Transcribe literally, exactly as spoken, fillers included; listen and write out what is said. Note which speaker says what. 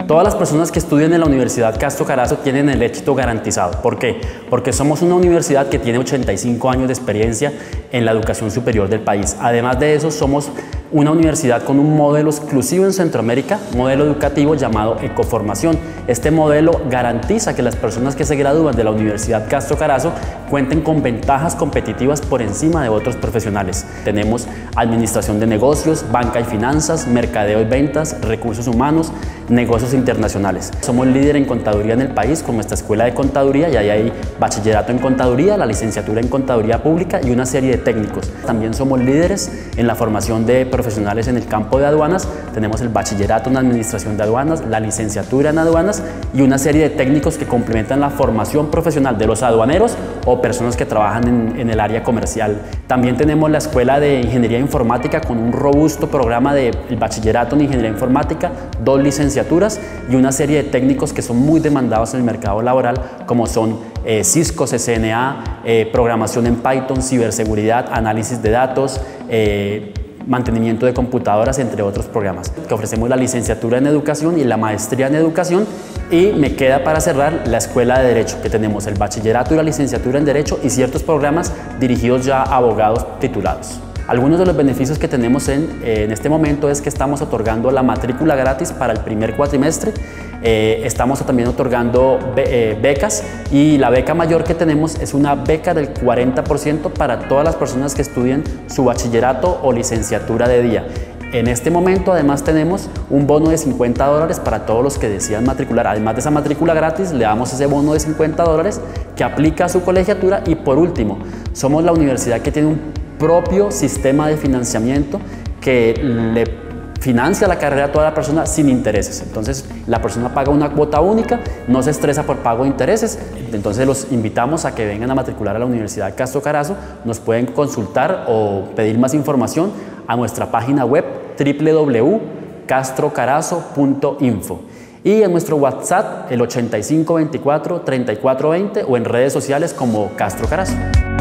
Speaker 1: Todas las personas que estudian en la Universidad Castro Carazo tienen el éxito garantizado. ¿Por qué? Porque somos una universidad que tiene ochenta y cinco años de experiencia en la educación superior del país. Además de eso, somos una universidad con un modelo exclusivo en Centroamérica, modelo educativo llamado Ecoformación. Este modelo garantiza que las personas que se gradúan de la Universidad Castro Carazo cuenten con ventajas competitivas por encima de otros profesionales. Tenemos administración de negocios, banca y finanzas, mercadeo y ventas, recursos humanos, negocios internacionales. Somos líder en contaduría en el país con nuestra escuela de contaduría, y ahí hay bachillerato en contaduría, la licenciatura en contaduría pública y una serie de técnicos. También somos líderes en la formación de profesionales en el campo de aduanas. Tenemos el bachillerato en administración de aduanas, la licenciatura en aduanas y una serie de técnicos que complementan la formación profesional de los aduaneros o personas que trabajan en, en el área comercial. También tenemos la escuela de ingeniería informática con un robusto programa de el bachillerato en ingeniería informática, dos licenciaturas y una serie de técnicos que son muy demandados en el mercado laboral, como son eh, Cisco, C C N A, eh, programación en Python, ciberseguridad, análisis de datos, eh, mantenimiento de computadoras, entre otros programas. Que ofrecemos la licenciatura en educación y la maestría en educación, y me queda para cerrar la escuela de Derecho, que tenemos el bachillerato y la licenciatura en Derecho y ciertos programas dirigidos ya a abogados titulados. Algunos de los beneficios que tenemos en, eh, en este momento es que estamos otorgando la matrícula gratis para el primer cuatrimestre. Eh, estamos también otorgando be eh, becas, y la beca mayor que tenemos es una beca del cuarenta por ciento para todas las personas que estudien su bachillerato o licenciatura de día. En este momento además tenemos un bono de cincuenta dólares para todos los que decidan matricular. Además de esa matrícula gratis, le damos ese bono de cincuenta dólares que aplica a su colegiatura. Y por último, somos la universidad que tiene un propio sistema de financiamiento que le financia la carrera a toda la persona sin intereses. Entonces la persona paga una cuota única, no se estresa por pago de intereses. Entonces los invitamos a que vengan a matricular a la Universidad Castro Carazo. Nos pueden consultar o pedir más información a nuestra página web w w w punto castro carazo punto info y en nuestro WhatsApp el ochenta y cinco veinticuatro treinta y cuatro veinte, o en redes sociales como Castro Carazo.